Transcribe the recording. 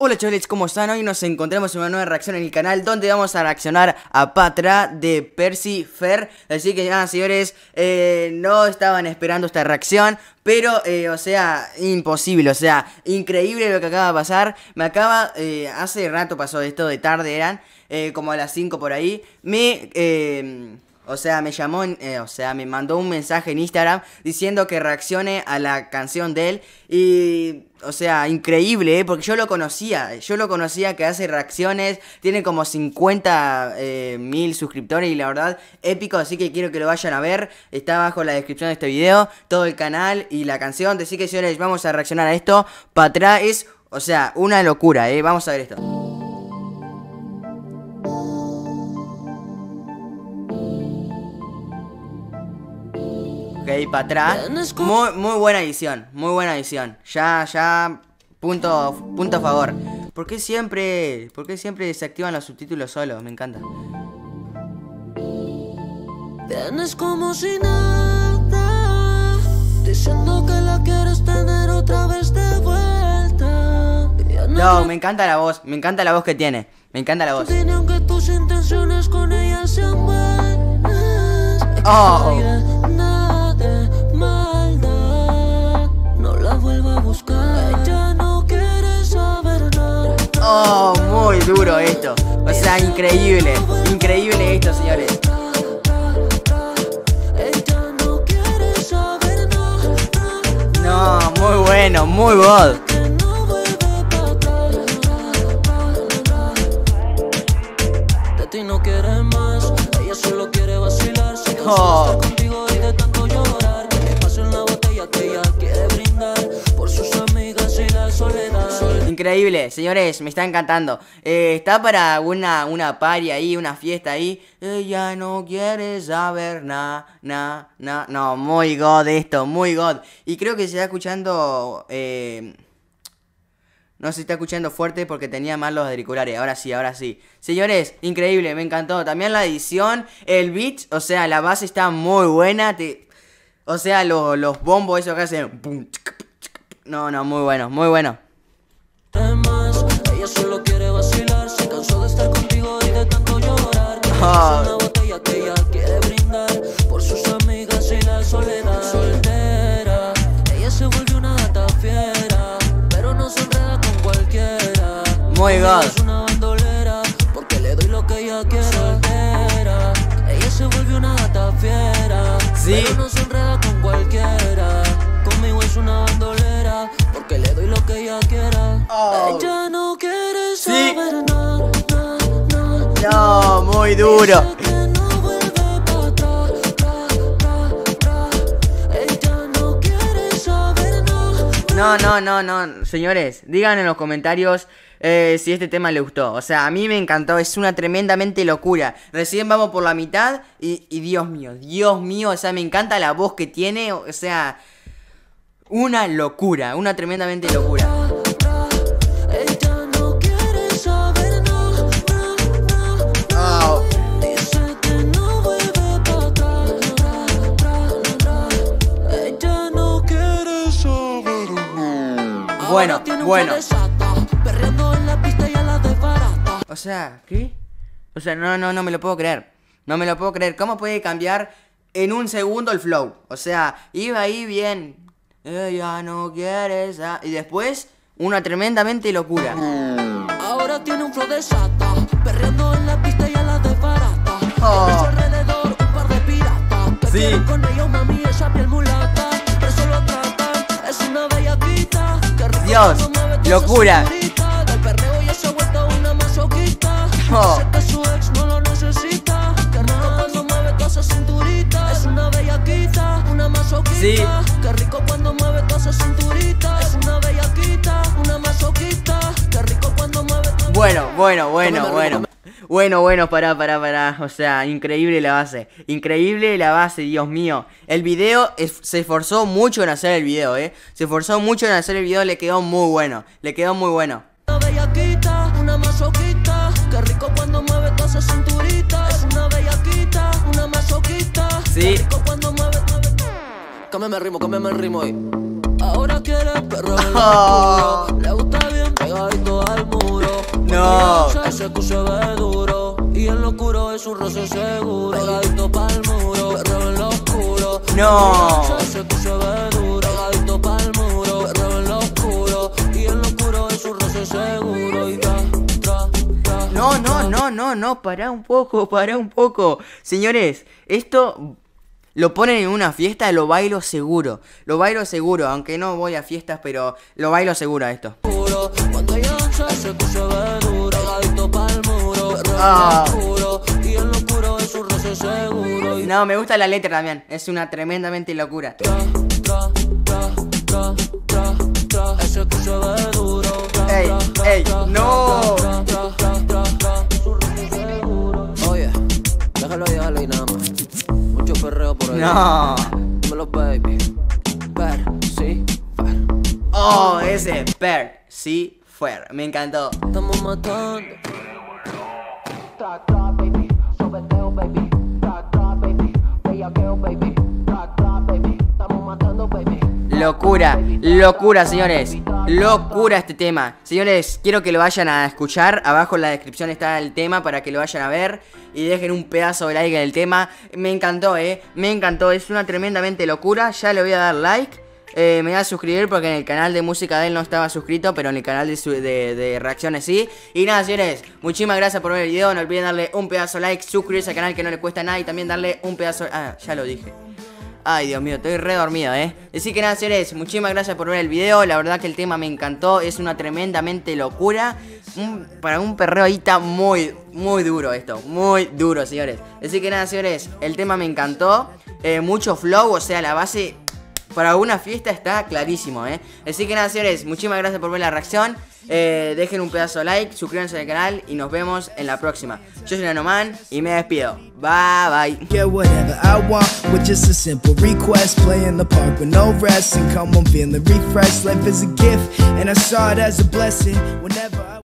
Hola chavales, ¿cómo están? Hoy nos encontramos en una nueva reacción en el canal donde vamos a reaccionar a Patra de Percy Fair. Así que nada, señores, no estaban esperando esta reacción, pero, o sea, imposible, o sea, increíble lo que acaba de pasar. Hace rato pasó esto, de tarde eran, como a las 5 por ahí. O sea, me llamó, me mandó un mensaje en Instagram diciendo que reaccione a la canción de él. Y, o sea, increíble, porque yo lo conocía que hace reacciones, tiene como 50.000 suscriptores y la verdad, épico, así que quiero que lo vayan a ver. Está abajo en la descripción de este video, todo el canal y la canción, así que señores, vamos a reaccionar a esto. Patra es, o sea, una locura, vamos a ver esto. Ok, para atrás. Muy buena edición. Muy buena edición. Ya. Punto a favor. ¿Por qué siempre se activan los subtítulos solos? Me encanta. Vienes como si nada, diciendo que la quieres tener otra vez de vuelta. No, me encanta la voz. Me encanta la voz que tiene. Me encanta la voz. Aunque tus intenciones con ella sean buenas. Oh. Oh, muy duro esto. O sea, increíble. Increíble esto, señores. No, muy bueno, muy god. De ti no quiere más, ella solo quiere vacilar. Oh. Contigo y de tanto llorar, que le paso en la botella que ella quiere brindar por sus amigas y la soledad. Increíble, señores, me está encantando. Está para una party ahí, una fiesta ahí. Ella no quiere saber nada. No, muy god esto, muy god. Y creo que se está escuchando. No se está escuchando fuerte porque tenía mal los auriculares. Ahora sí. Señores, increíble, me encantó. También la edición, el beat, o sea, la base está muy buena. O sea, los bombos, esos que hacen. No, muy bueno, muy bueno. Ella solo quiere vacilar, se cansó de estar contigo y de tanto llorar. Una botella que ella quiere brindar por sus amigas y la soledad. Soltera, ella se volvió una gata fiera, pero no se enreda con cualquiera. Muy god. Es una bandolera, porque le doy lo que ella quiere. Soltera, ella se volvió una gata fiera, sí, pero no se enreda con cualquiera. Conmigo es una bandolera, porque le doy lo que ella quiera. Oh. Ella no quiere saber nada. No, muy duro. No, señores, digan en los comentarios si este tema les gustó. O sea, a mí me encantó, es una tremendamente locura. Recién vamos por la mitad y Dios mío, o sea, me encanta la voz que tiene, o sea, una locura, una tremendamente locura. Bueno. O sea, ¿qué? O sea, no me lo puedo creer. No me lo puedo creer. ¿Cómo puede cambiar en un segundo el flow? O sea, iba ahí bien. Ella no quiere y después, una tremendamente locura. Ahora tiene un flow de sata, perreando en la pista y a la desbarata. Oh. A su alrededor un par de piratas. Que quieren con ella, mami, esa piel mulata. Pero solo tratan, es una bellaquita. Dios, locura. Del perreo ya se ha vuelto una masoquista. Dice que su ex no lo necesita. Que rico cuando mueve toda esa cinturita. Es una bellaquita, una masoquista. Sí. Qué rico cuando mueve toda esa cinturita. Es una bellaquita, una masoquista. Qué rico cuando mueve toda esa Bueno. Bueno, pará. O sea, increíble la base. Increíble la base, Dios mío. El video se esforzó mucho en hacer el video, Se esforzó mucho en hacer el video, le quedó muy bueno. Una bellaquita, una masoquista. Qué rico cuando mueve toda esa cinturita. Es una bellaquita, una masoquista. Sí. Qué rico cuando mueve. Cámbiame el ritmo hoy. Ahora quiere perro. Le gusta bien pegadito al mundo. ese cu se ve duro. Y en lo oscuro es un roce seguro. Pegadito pa'l muro, perreo en lo oscuro. No. Ese cu se ve duro. Pegadito pa'l muro, perreo en lo oscuro. Y en lo oscuro es un roce seguro. Y No, pará un poco. Señores, esto lo ponen en una fiesta, lo bailo seguro, aunque no voy a fiestas, pero lo bailo seguro a esto. Cuando ella danza, ese cu se ve duro. Pegadito pa'l muro, perreo Ah. en lo oscuro. Y en lo oscuro es un roce seguro. Y No, me gusta la letra también, es una tremendamente locura. ese cu se ve duro. Ey, no. Oye, déjalo ahí nada más. Mucho perreo por ahí. No. Dímelo, baby. Sí, Oh, ese Percifer, me encantó. estamos matando. Locura, señores. Locura este tema. Señores, quiero que lo vayan a escuchar. Abajo en la descripción está el tema para que lo vayan a ver. Y dejen un pedazo de like en el tema. Me encantó, me encantó. Es una tremendamente locura. Ya le voy a dar like. Me voy a suscribir porque en el canal de música de él no estaba suscrito, pero en el canal de reacciones sí. Y nada, señores, muchísimas gracias por ver el video. No olviden darle un pedazo de like, suscribirse al canal que no le cuesta nada y también darle un pedazo... Ah, ya lo dije. Ay, Dios mío, estoy re dormido, Así que nada, señores, muchísimas gracias por ver el video. La verdad que el tema me encantó. Es una tremendamente locura. Para un perreo ahí está muy duro esto. Muy duro, señores. Así que nada, señores, el tema me encantó. Mucho flow, o sea, la base... Para una fiesta está clarísimo, Así que nada, señores, muchísimas gracias por ver la reacción. Dejen un pedazo de like, suscríbanse al canal y nos vemos en la próxima. Yo soy Nanoman y me despido. Bye. Get whatever I want with just a simple request. Play in the park with no rest and come home feeling refreshed. Life is a gift and I saw it as a blessing whenever I